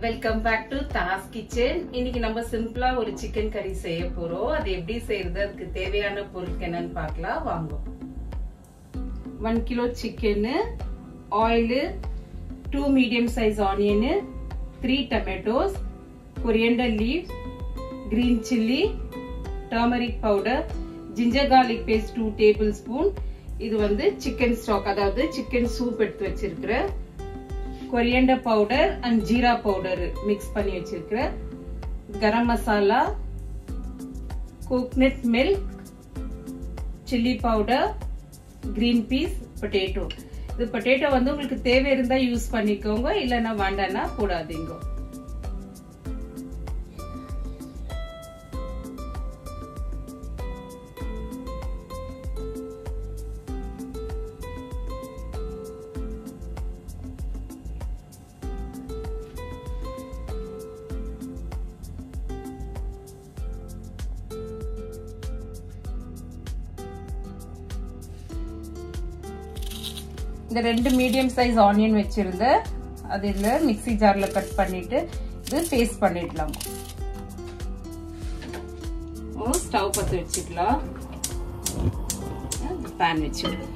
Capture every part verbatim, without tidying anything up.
Welcome back to Das கிச்சன். இன்னைக்கு நம்ம சிம்பிளா ஒரு சிக்கன் கறி செய்ய போறோம். அது எப்படி செய்யறது, அதுக்கு தேவையான பொருட்கள் என்னன்னு பார்க்கலாம் வாங்க. One kilo chicken, oil, two medium size onion, three tomatoes, coriander leaves, green chilli, turmeric powder, ginger garlic paste two tablespoon. இது வந்து சிக்கன் ஸ்டாக், அதாவது சிக்கன் சூப் எடுத்து வச்சிருக்கிற, coriander powder and jeera powder mix பண்ணி வச்சிருக்கிற, garam masala, coconut milk, chilli powder, green peas, potato. இது potato வந்து உங்களுக்கு தேவை இருந்தா யூஸ் பண்ணிக்கோங்க, இல்லைன்னா வேண்டாம்னா போடாதீங்க. இந்த ரெண்டு மீடியம் சைஸ் ஆனியன் வச்சிருந்த அது இதுல மிக்ஸி ஜார்ல கட் பண்ணிட்டு இது பேஸ்ட் பண்ணிடலாம். ஸ்டவ் பத்த வச்சுக்கலாம். பேன் வச்சுக்கலாம்.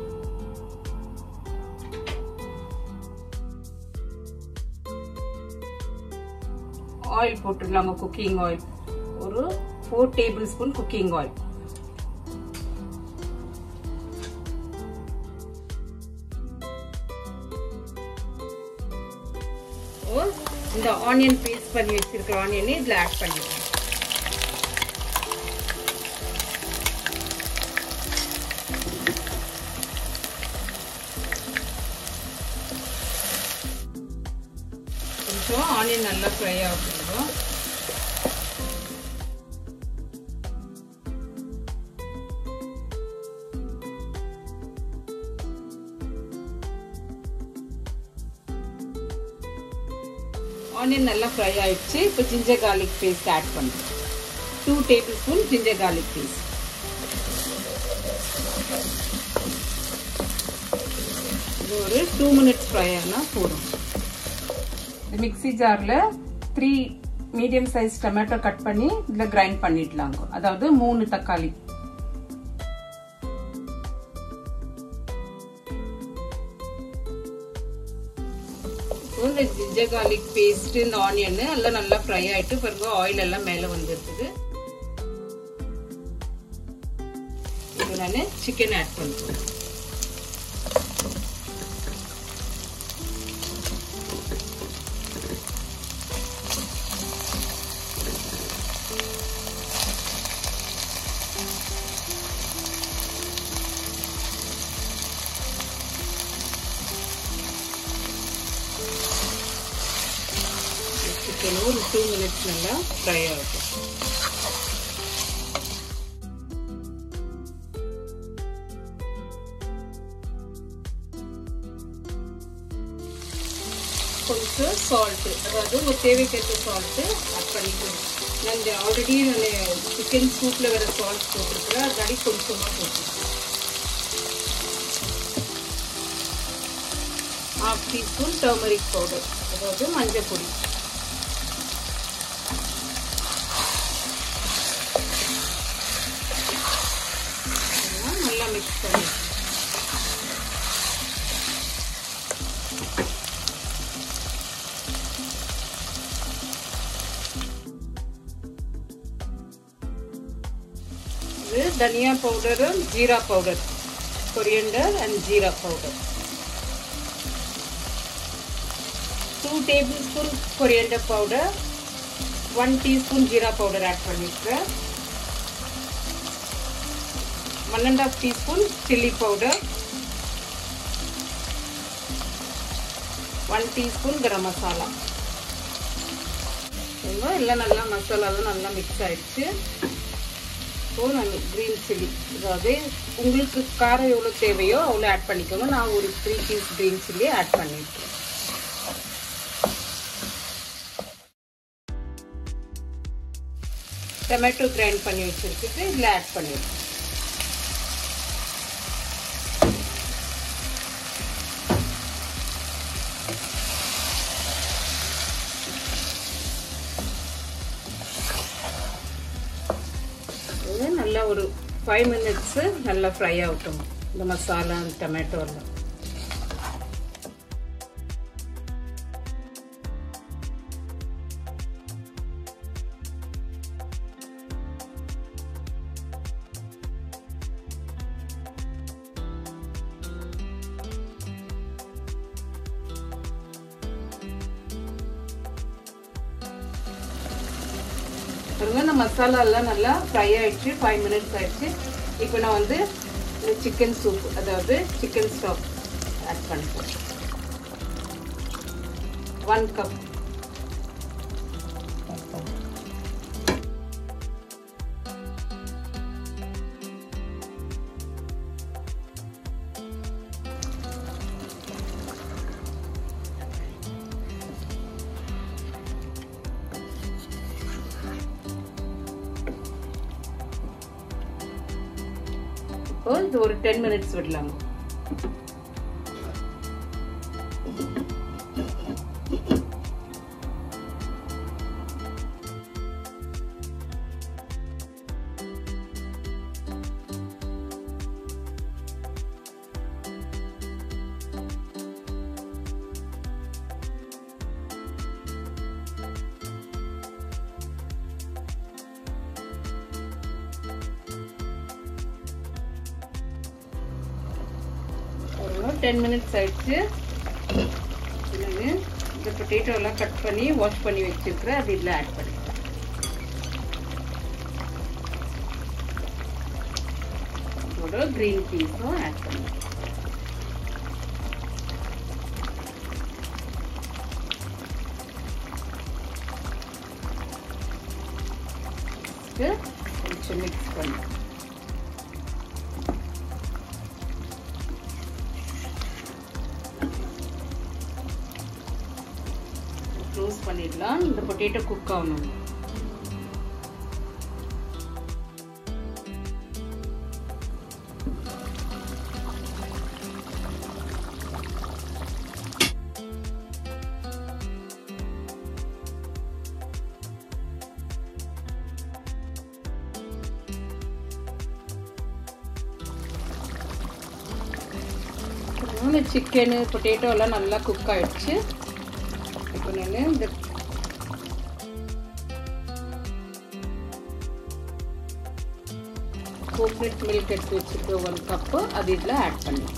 ஆயில் போட்டுடலாம். குக்கிங் ஆயில் ஒரு four tablespoon cooking oil. இந்த ஆனியன் பேஸ்ட் பண்ணி வச்சிருக்கிற ஆனியனை இதுல ஆட் பண்ணிடுறேன். கொஞ்சம் ஆனியன் நல்லா ஃப்ரை ஆகணும். ஆனியன் நல்லா ஃப்ரை ஆயிடுச்சு. இப்போ ஜிஞ்சர் கார்லிக் பேஸ்ட் ஆட் பண்ணுறேன். Two tablespoon ginger garlic paste. இது ஒரு டூ மினிட்ஸ் ஃப்ரை ஆனால் போதும். மிக்ஸி ஜாரில் three medium size tomato cut பண்ணி இதில் கிரைண்ட் பண்ணிடலாங்க. அதாவது மூணு தக்காளி. இந்த ஜிஞ்சர் கார்லிக் பேஸ்ட், இந்த ஆனியன் எல்லாம் நல்லா ஃப்ரை ஆயிட்டு பாருங்க, ஆயில் எல்லாம் மேல வந்துருக்குது. இது நான் சிக்கன் ஆட் பண்ணுறேன். ஒரு டூ மினிட்ஸ் நல்லா ஃப்ரை ஆகும். கொஞ்சம் சால்ட், அதாவது உங்க தேவைக்கேற்ற சால்ட் ஆட் பண்ணிக்கணும். நான் இந்த ஆல்ரெடி நான் சிக்கன் சூப்ல வேற சால்ட் போட்டிருக்கிறேன், அதனால கொஞ்சமா போட்டிருக்கேன். ஹாஃப் டீஸ்பூன் டர்மரிக் பவுடர், அதாவது மஞ்சள் பொடி. மிக்ஸ் பண்ணி இது தனியா powder, jeera powder, coriander and jeera powder. Two tablespoon coriander powder, one teaspoon jeera powder add பண்ணிருக்கேன். one and a half teaspoon chili powder, one teaspoon garam masala. எல்லாம் நல்லா மசாலாலாம் நல்லா மிக்ஸ் ஆயிடுச்சு. இப்போ நான் கிரீன் சில்லி, அதாவது உங்களுக்கு காரம் எவ்வளோ தேவையோ அவ்வளோ ஆட் பண்ணிக்கோங்க. நான் ஒரு three piece green chilli add பண்ணிருக்கேன். டொமேட்டோ கிரைண்ட் பண்ணி வச்சிருக்கிட்டு இதில் ஆட் பண்ணிடுறேன். நல்லா ஒரு ஃபைவ் மினிட்ஸ் நல்லா ஃப்ரை ஆகட்டும் இந்த மசாலா டொமேட்டோவில். இந்த மசாலா எல்லாம் நல்லா ஃப்ரை ஆயிடுச்சு, ஃபைவ் மினிட்ஸ் ஆயிடுச்சு. இப்போ நான் வந்து இந்த சிக்கன் சூப், அதாவது சிக்கன் ஸ்டாக் ஆட் பண்ணிப்போம். One cup. இது ஒரு டென் மினிட்ஸ் விடலாம். டென் மினிட்ஸ் ஆயிடுச்சு. இந்த பொட்டேட்டோ எல்லாம் கட் பண்ணி வாஷ் பண்ணி வச்சிருக்கிறேன், அது இதில் ஆட் பண்ணிக்கலாம். இதோட கிரீன் பீஸும் ஆட் பண்ணிக்கலாம். கொஞ்சம் மிக்ஸ் பண்ணி க்ளோஸ் பண்ணிடலாம். இந்த பொட்டேட்டோ குக் ஆகணும். சிக்கனு பொட்டேட்டோ எல்லாம் நல்லா குக் ஆயிடுச்சு. இப்போ நான் இந்த கோகனட் மில்க் எடுத்து வச்சுருக்க ஒன் கப்பு அது இதில் ஆட் பண்ணி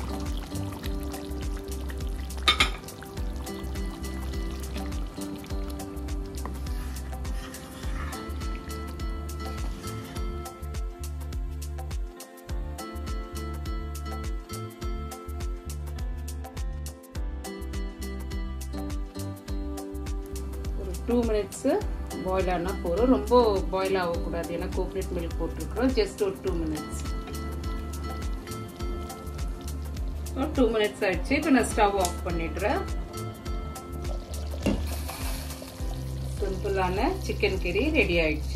டூ மினிட்ஸு பாயில் ஆனால் போகிறோம். ரொம்ப பாயில் ஆகக்கூடாது, ஏன்னா கோகனட் மில்க் போட்டிருக்கிறோம். ஜஸ்ட் ஒரு டூ மினிட்ஸ். டூ மினிட்ஸ் ஆயிடுச்சு. இப்போ நான் ஸ்டவ் ஆஃப் பண்ணிடுறேன். சிம்பிளான சிக்கன் கறி ரெடி ஆயிடுச்சு.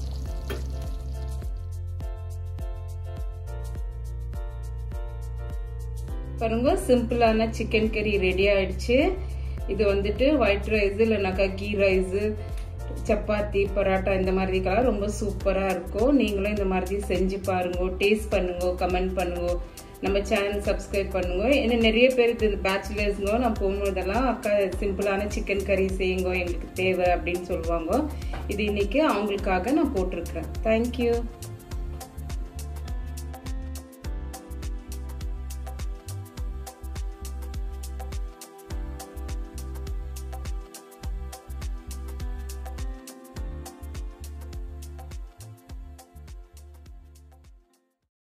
பாருங்க, சிம்பிளான சிக்கன் கறி ரெடி ஆயிடுச்சு. இது வந்துட்டு ஒயிட் ரைஸ் இல்லைனாக்கா கீ ரைஸு, சப்பாத்தி, பரோட்டா இந்த மாதிரிக்கெல்லாம் ரொம்ப சூப்பராக இருக்கும். நீங்களும் இந்த மாதிரி செஞ்சு பாருங்க, டேஸ்ட் பண்ணுங்க, கமெண்ட் பண்ணுங்க, நம்ம சேனல் சப்ஸ்கிரைப் பண்ணுங்க. ஏன்னா நிறைய பேர் இது பேச்சுலர்ஸுங்க நான் போகும்போதெல்லாம் அக்கா சிம்பிளான சிக்கன் கறி செய்யுங்க, எங்களுக்கு தேவை அப்படின்னு சொல்லுவாங்க. இது இன்னைக்கு அவங்களுக்காக நான் போட்டிருக்கிறேன். தேங்க்யூ.